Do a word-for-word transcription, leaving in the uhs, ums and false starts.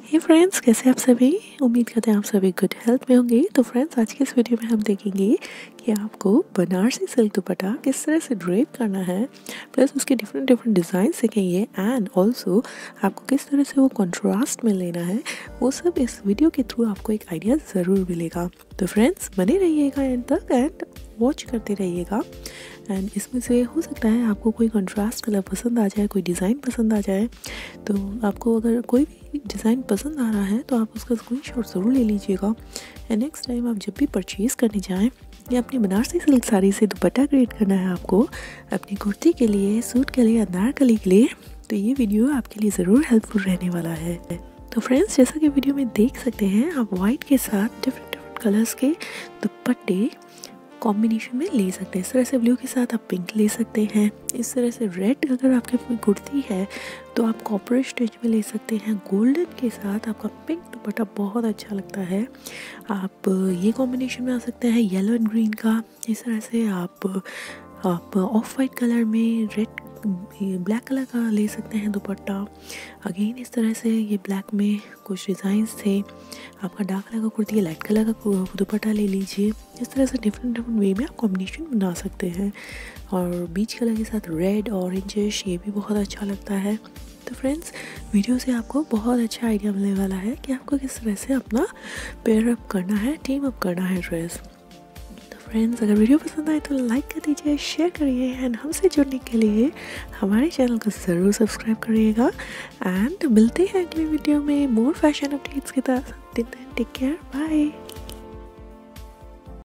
हे friends, कैसे आप सभी। उम्मीद करते हैं आप सभी गुड हेल्थ में होंगे। तो फ्रेंड्स, आज के इस वीडियो में हम देखेंगे कि आपको बनारसी सिल्क दुपट्टा किस तरह से ड्रेप करना है, प्लस उसके डिफरेंट डिफरेंट डिज़ाइन सीखेंगे एंड ऑल्सो आपको किस तरह से वो कंट्रास्ट में लेना है, वो सब इस वीडियो के थ्रू आपको एक आइडिया ज़रूर मिलेगा। तो फ्रेंड्स, बने रहिएगा एंड तक एंड वॉच करते रहिएगा। एंड इसमें से हो सकता है आपको कोई कंट्रास्ट कलर पसंद आ जाए, कोई डिज़ाइन पसंद आ जाए। तो आपको अगर कोई भी डिज़ाइन पसंद आ रहा है तो आप उसका स्क्रीनशॉट ज़रूर ले लीजिएगा। एंड नेक्स्ट टाइम आप जब भी परचेज़ करने जाएं या अपनी बनारसी सिल्क साड़ी से दुपट्टा क्रिएट करना है आपको अपनी कुर्ती के लिए, सूट के लिए, अनारकली के लिए, तो ये वीडियो आपके लिए ज़रूर हेल्पफुल रहने वाला है। तो फ्रेंड्स, जैसा कि वीडियो में देख सकते हैं, आप वाइट के साथ डिफरेंट डिफरेंट कलर्स के दुपट्टे कॉम्बिनेशन में ले सकते हैं। इस तरह से ब्लू के साथ आप पिंक ले सकते हैं। इस तरह से रेड अगर आपके कुर्ती है तो आप कॉपर स्टिच में ले सकते हैं। गोल्डन के साथ आपका पिंक दुपट्टा बहुत अच्छा लगता है, आप ये कॉम्बिनेशन में आ सकते हैं। येलो एंड ग्रीन का इस तरह से आप आप ऑफ वाइट कलर में रेड ब्लैक कलर का ले सकते हैं दुपट्टा। अगेन इस तरह से ये ब्लैक में कुछ डिज़ाइंस थे। आपका डार्क कलर का कुर्ती है, लाइट कलर का दुपट्टा ले लीजिए। इस तरह से डिफरेंट डिफरेंट वे में आप कॉम्बिनेशन बना सकते हैं। और बीच कलर के साथ रेड ऑरेंजिश, ये भी बहुत अच्छा लगता है। तो फ्रेंड्स, वीडियो से आपको बहुत अच्छा आइडिया मिलने वाला है कि आपको किस तरह से अपना पेयर अप करना है, टीम अप करना है ड्रेस। फ्रेंड्स, अगर वीडियो पसंद आए तो लाइक कर दीजिए, शेयर करिए एंड हमसे जुड़ने के लिए हमारे चैनल को ज़रूर सब्सक्राइब करिएगा। एंड मिलते हैं अगले वीडियो में मोर फैशन अपडेट्स के साथ। Take care, bye.